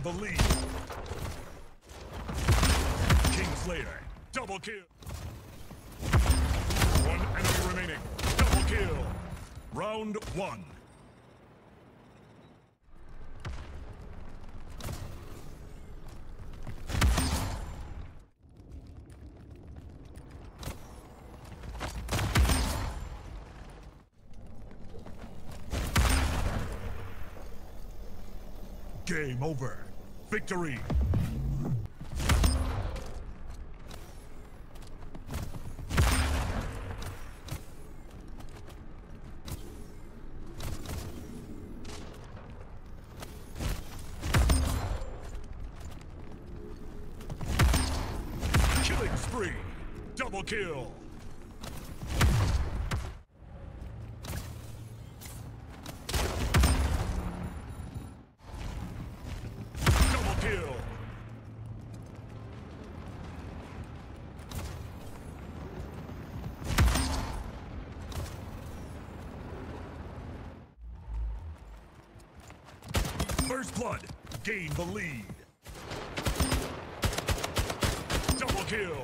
the lead. Kingslayer, double kill. One enemy remaining. Double kill. Round one. Game over. Victory. Killing spree. Double kill. Kill. First blood, gain the lead. Double kill.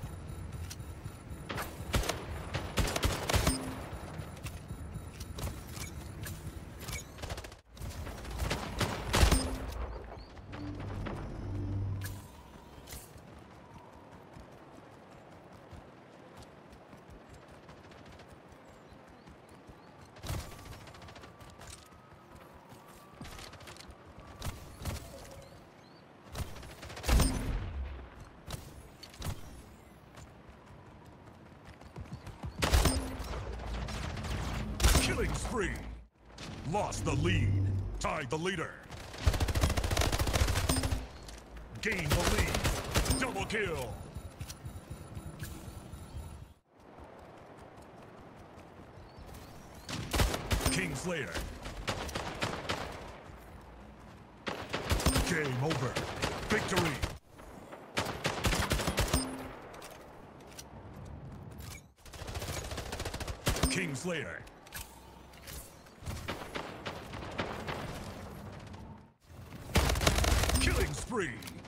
Killing spree. Lost the lead. Tied the leader. Gained the lead. Double kill. Kingslayer. Game over. Victory. Kingslayer. Killing spree.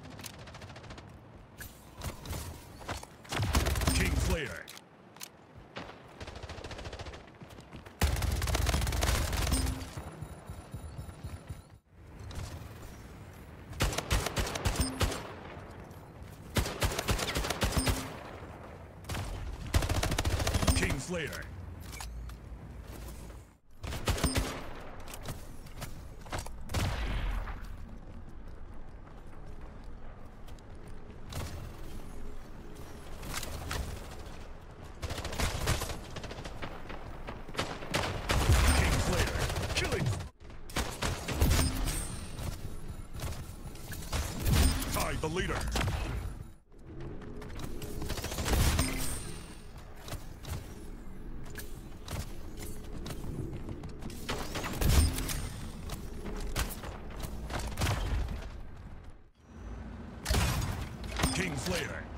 Kingslayer. Kingslayer. The leader. Kingslayer.